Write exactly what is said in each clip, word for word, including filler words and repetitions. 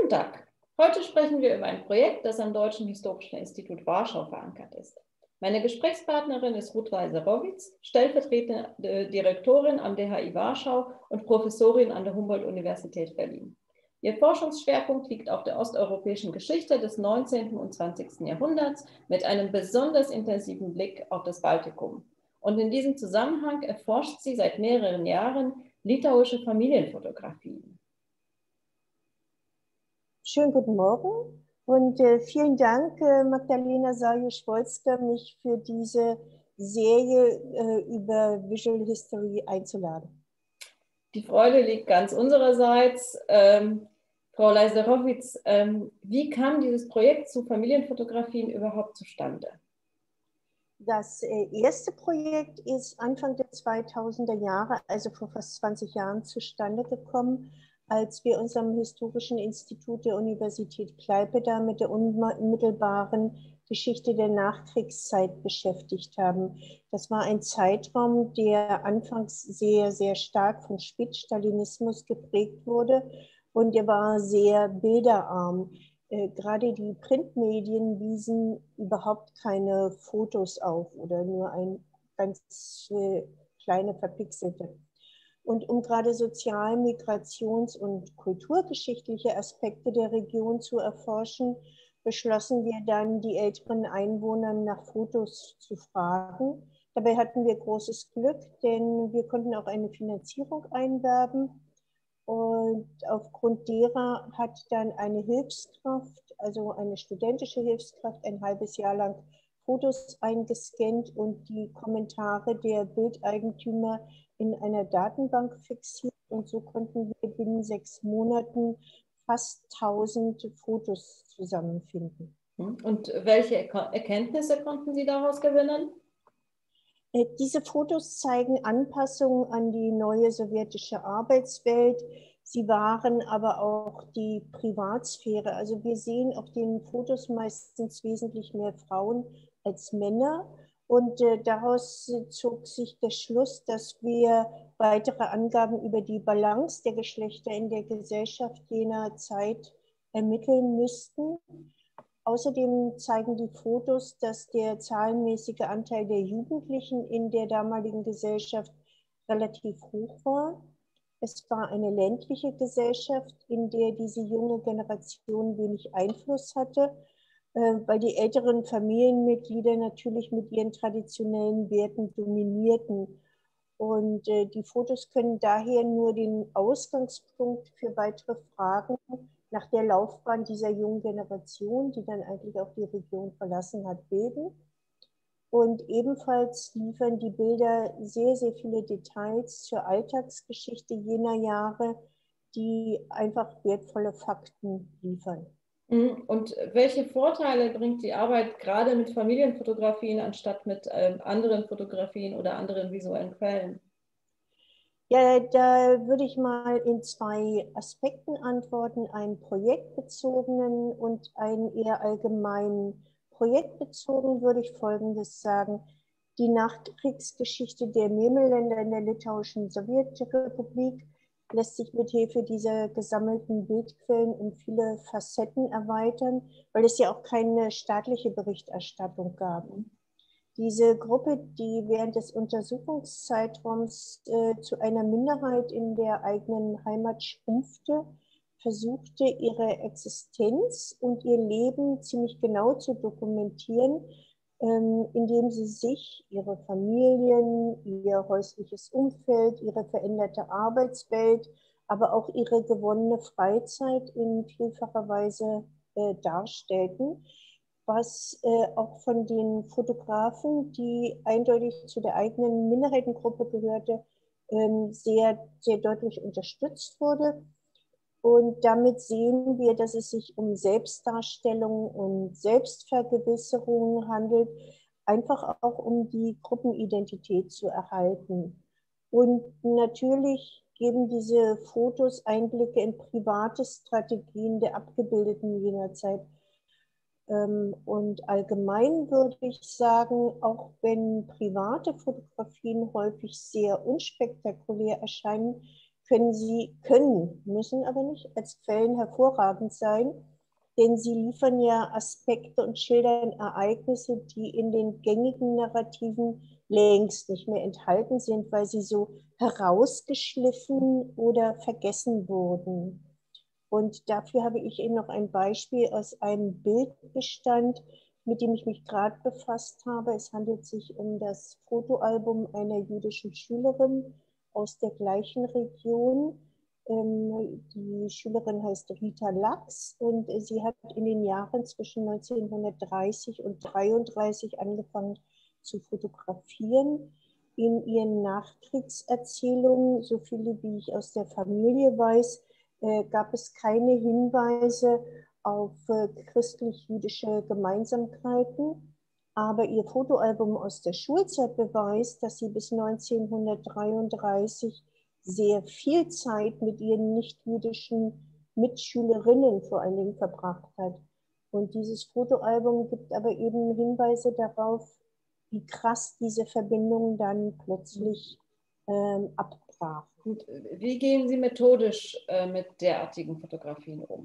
Guten Tag. Heute sprechen wir über ein Projekt, das am Deutschen Historischen Institut Warschau verankert ist. Meine Gesprächspartnerin ist Ruth Reiser-Rowitz, stellvertretende Direktorin am D H I Warschau und Professorin an der Humboldt-Universität Berlin. Ihr Forschungsschwerpunkt liegt auf der osteuropäischen Geschichte des neunzehnten und zwanzigsten Jahrhunderts mit einem besonders intensiven Blick auf das Baltikum. Und in diesem Zusammenhang erforscht sie seit mehreren Jahren litauische Familienfotografien. Schönen guten Morgen und äh, vielen Dank, äh, Magdalena Saryusz-Wolska, mich für diese Serie äh, über Visual History einzuladen. Die Freude liegt ganz unsererseits. Ähm, Frau Reiser-Rowitz, ähm, wie kam dieses Projekt zu Familienfotografien überhaupt zustande? Das äh, erste Projekt ist Anfang der zweitausender Jahre, also vor fast zwanzig Jahren, zustande gekommen, als wir uns am Historischen Institut der Universität Klaipėda mit der unmittelbaren Geschichte der Nachkriegszeit beschäftigt haben. Das war ein Zeitraum, der anfangs sehr, sehr stark vom Spätstalinismus geprägt wurde und der war sehr bilderarm. Äh, gerade die Printmedien wiesen überhaupt keine Fotos auf oder nur ein ganz äh, kleine verpixelte. Und um gerade sozial-, migrations- und kulturgeschichtliche Aspekte der Region zu erforschen, beschlossen wir dann, die älteren Einwohner nach Fotos zu fragen. Dabei hatten wir großes Glück, denn wir konnten auch eine Finanzierung einwerben. Und aufgrund derer hat dann eine Hilfskraft, also eine studentische Hilfskraft, ein halbes Jahr lang Fotos eingescannt und die Kommentare der Bildeigentümer in einer Datenbank fixiert. Und so konnten wir binnen sechs Monaten fast tausend Fotos zusammenfinden. Und welche Erkenntnisse konnten Sie daraus gewinnen? Diese Fotos zeigen Anpassungen an die neue sowjetische Arbeitswelt. Sie waren aber auch die Privatsphäre. Also wir sehen auf den Fotos meistens wesentlich mehr Frauen als Männer. Und äh, daraus zog sich der Schluss, dass wir weitere Angaben über die Balance der Geschlechter in der Gesellschaft jener Zeit ermitteln müssten. Außerdem zeigen die Fotos, dass der zahlenmäßige Anteil der Jugendlichen in der damaligen Gesellschaft relativ hoch war. Es war eine ländliche Gesellschaft, in der diese junge Generation wenig Einfluss hatte, weil die älteren Familienmitglieder natürlich mit ihren traditionellen Werten dominierten. Und die Fotos können daher nur den Ausgangspunkt für weitere Fragen nach der Laufbahn dieser jungen Generation, die dann eigentlich auch die Region verlassen hat, bilden. Und ebenfalls liefern die Bilder sehr, sehr viele Details zur Alltagsgeschichte jener Jahre, die einfach wertvolle Fakten liefern. Und welche Vorteile bringt die Arbeit gerade mit Familienfotografien anstatt mit ähm, anderen Fotografien oder anderen visuellen Quellen? Ja, da würde ich mal in zwei Aspekten antworten, einen projektbezogenen und einen eher allgemeinen. Projektbezogen würde ich Folgendes sagen. Die Nachkriegsgeschichte der Memelländer in der litauischen Sowjetrepublik lässt sich mit Hilfe dieser gesammelten Bildquellen um viele Facetten erweitern, weil es ja auch keine staatliche Berichterstattung gab. Diese Gruppe, die während des Untersuchungszeitraums äh, zu einer Minderheit in der eigenen Heimat schrumpfte, versuchte ihre Existenz und ihr Leben ziemlich genau zu dokumentieren, ähm, indem sie sich, ihre Familien, ihr häusliches Umfeld, ihre veränderte Arbeitswelt, aber auch ihre gewonnene Freizeit in vielfacher Weise äh, darstellten, was äh, auch von den Fotografen, die eindeutig zu der eigenen Minderheitengruppe gehörte, ähm, sehr, sehr deutlich unterstützt wurde. Und damit sehen wir, dass es sich um Selbstdarstellung und Selbstvergewisserung handelt, einfach auch um die Gruppenidentität zu erhalten. Und natürlich geben diese Fotos Einblicke in private Strategien der Abgebildeten jener Zeit. Und allgemein würde ich sagen, auch wenn private Fotografien häufig sehr unspektakulär erscheinen, können sie, können, müssen aber nicht, als Quellen hervorragend sein, denn sie liefern ja Aspekte und schildern Ereignisse, die in den gängigen Narrativen längst nicht mehr enthalten sind, weil sie so herausgeschliffen oder vergessen wurden. Und dafür habe ich Ihnen noch ein Beispiel aus einem Bildbestand, mit dem ich mich gerade befasst habe. Es handelt sich um das Fotoalbum einer jüdischen Schülerin aus der gleichen Region. Die Schülerin heißt Rita Lachs und sie hat in den Jahren zwischen neunzehnhundertdreißig und neunzehnhundertdreiunddreißig angefangen zu fotografieren. In ihren Nachkriegserzählungen, so viele wie ich aus der Familie weiß, gab es keine Hinweise auf christlich-jüdische Gemeinsamkeiten. Aber ihr Fotoalbum aus der Schulzeit beweist, dass sie bis neunzehnhundertdreiunddreißig sehr viel Zeit mit ihren nicht-jüdischen Mitschülerinnen vor allen Dingen verbracht hat. Und dieses Fotoalbum gibt aber eben Hinweise darauf, wie krass diese Verbindung dann plötzlich ähm, abbrach. Und wie gehen Sie methodisch äh, mit derartigen Fotografien um?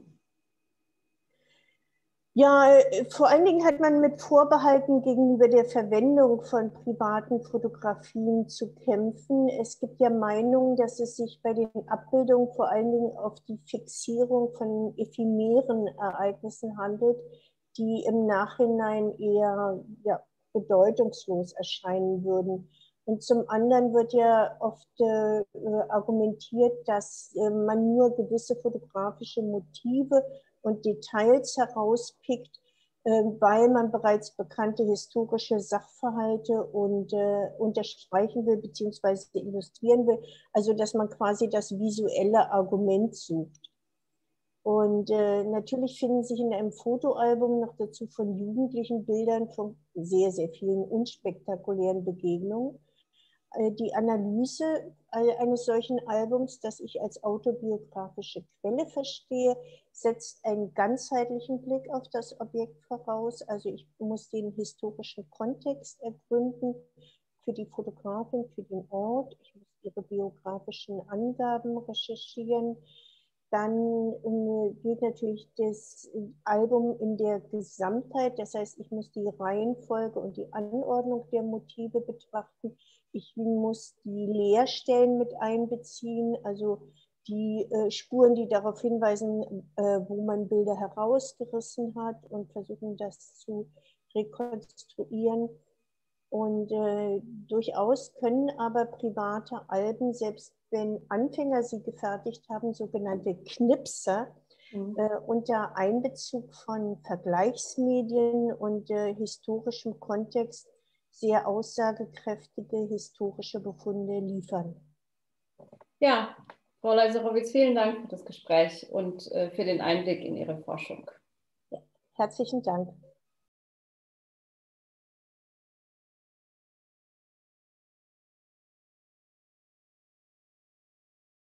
Ja, vor allen Dingen hat man mit Vorbehalten gegenüber der Verwendung von privaten Fotografien zu kämpfen. Es gibt ja Meinungen, dass es sich bei den Abbildungen vor allen Dingen auf die Fixierung von ephemeren Ereignissen handelt, die im Nachhinein eher ja, bedeutungslos erscheinen würden. Und zum anderen wird ja oft äh, argumentiert, dass äh, man nur gewisse fotografische Motive und Details herauspickt, äh, weil man bereits bekannte historische Sachverhalte und, äh, unterstreichen will bzw. illustrieren will. Also dass man quasi das visuelle Argument sucht. Und äh, natürlich finden sich in einem Fotoalbum noch dazu von Jugendlichen Bildern von sehr, sehr vielen unspektakulären Begegnungen. Die Analyse eines solchen Albums, das ich als autobiografische Quelle verstehe, setzt einen ganzheitlichen Blick auf das Objekt voraus. Also ich muss den historischen Kontext ergründen für die Fotografin, für den Ort. Ich muss ihre biografischen Angaben recherchieren. Dann äh, gilt natürlich das Album in der Gesamtheit. Das heißt, ich muss die Reihenfolge und die Anordnung der Motive betrachten. Ich muss die Leerstellen mit einbeziehen, also die äh, Spuren, die darauf hinweisen, äh, wo man Bilder herausgerissen hat und versuchen, das zu rekonstruieren. Und äh, durchaus können aber private Alben, selbst wenn Anfänger sie gefertigt haben, sogenannte Knipser, mhm. äh, unter Einbezug von Vergleichsmedien und äh, historischem Kontext sehr aussagekräftige historische Befunde liefern. Ja, Frau Leiserowitz, vielen Dank für das Gespräch und äh, für den Einblick in Ihre Forschung. Ja, herzlichen Dank.